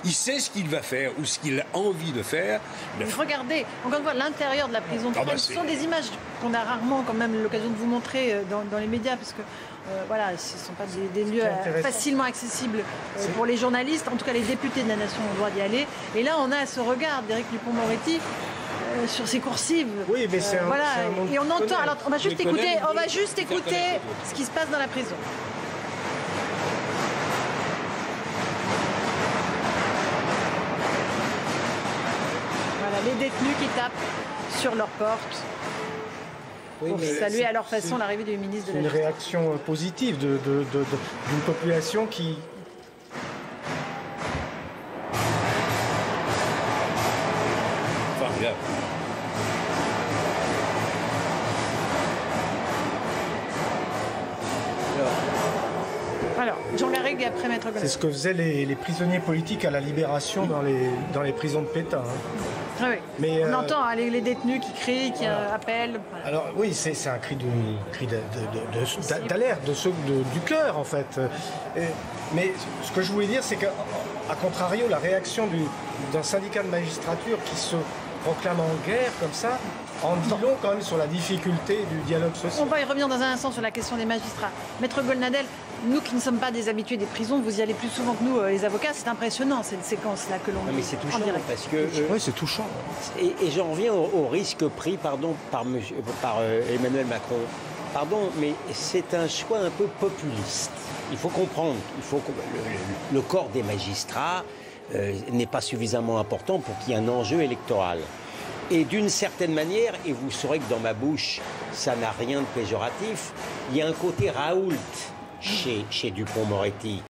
Il sait ce qu'il va faire ou ce qu'il a envie de faire. Regardez, encore une fois, l'intérieur de la prison de Fresnes, ce sont des images qu'on a rarement quand même l'occasion de vous montrer dans les médias, parce que voilà, ce ne sont pas des lieux facilement accessibles pour les journalistes. En tout cas, les députés de la Nation ont le droit d'y aller. Et là, on a ce regard d'Éric Dupond-Moretti sur ses coursives. Oui, mais c'est voilà. Et on entend. Alors, on va juste écouter ce qui se passe dans la prison. Voilà, les détenus qui tapent sur leurs portes. Oui, pour saluer à leur façon l'arrivée du ministre de la Justice. C'est une réaction positive d'une population qui... Enfin, regarde. Alors, Jean Garrigue et après Maître Golnadel. C'est ce que faisaient les prisonniers politiques à la Libération dans les prisons de Pétain. Hein. Ah oui. Mais, on entend les détenus qui crient, qui appellent. Voilà. Alors oui, c'est un cri d'alerte, du cœur en fait. Mais ce que je voulais dire, c'est qu'à contrario, la réaction d'un syndicat de magistrature qui se proclame en guerre comme ça, en dit long quand même sur la difficulté du dialogue social. On va y revenir dans un instant sur la question des magistrats. Maître Golnadel, nous qui ne sommes pas des habitués des prisons, vous y allez plus souvent que nous, les avocats, c'est impressionnant cette séquence-là que l'on vit. Mais c'est touchant parce que... oui, c'est touchant. Et j'en reviens au risque pris par Emmanuel Macron. Pardon, mais c'est un choix un peu populiste. Il faut comprendre, le corps des magistrats n'est pas suffisamment important pour qu'il y ait un enjeu électoral. Et d'une certaine manière, et vous saurez que dans ma bouche, ça n'a rien de péjoratif, il y a un côté Raoult chez Dupond-Moretti.